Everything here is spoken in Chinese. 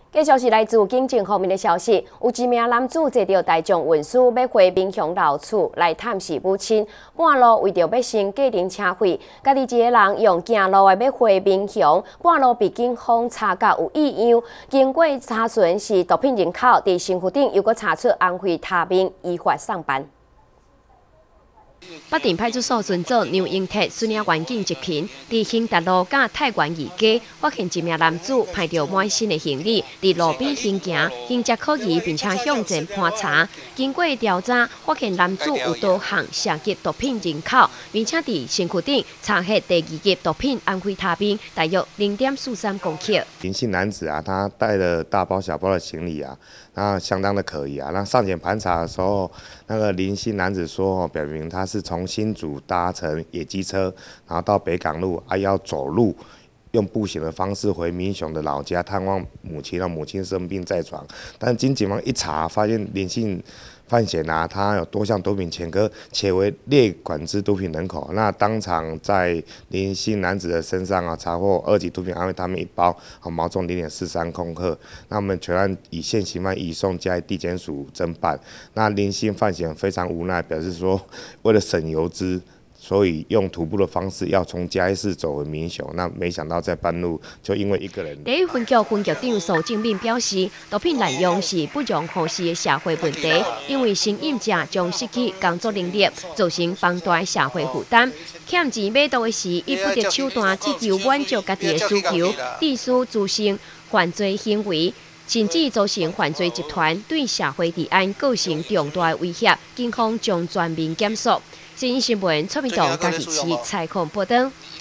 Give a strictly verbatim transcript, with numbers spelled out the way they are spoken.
继续是来自警政方面的消息，有一名男子坐着大众运输要回民雄老厝来探视母亲，半路为着要省计程车费，家己一个人用行路的要回民雄，半路被警方查到有异样，经过查询是毒品人口，伫身躯顶又搁查出安徽他命，依法上班。 北镇派出所巡佐杨英泰巡逻员警执勤，伫兴达路甲太原二街发现一名男子派着满身的行李，伫路边行行，行迹可疑，并且向前盘查。经过调查，发现男子有多项涉及毒品人口，并且伫身躯顶查获第二级毒品安非他命，大约零点四三公克。 林姓男子啊，他带了大包小包的行李啊，那相当的可疑啊。那上前盘查的时候，那个林姓男子说，表明他是从新竹搭乘野鸡车，然后到北港路，啊要走路，用步行的方式回民雄的老家探望母亲，让母亲生病在床。但经警方一查，发现林姓犯嫌啊，他有多项毒品前科，且为列管制毒品人口。那当场在林姓男子的身上啊，查获二级毒品安非他命一包，啊毛重零点四三公克。那我们全案以现行犯移送嘉义地检署侦办。那林姓犯嫌非常无奈，表示说为了省油资。 所以用徒步的方式要从嘉义市走回民雄，那没想到在半路就因为一个人。 第一分局分局长苏正敏表示，毒品滥用是不容忽视的社会问题，因为成瘾者将失去工作能力，造成庞大的社会负担。欠钱买毒的时，伊不得手段只求满足家己的需求，致使滋生犯罪行为。 甚至造成犯罪集团对社会治安构成重大的威胁，警方将全面检索。新新闻蔡明栋家己市采访报道。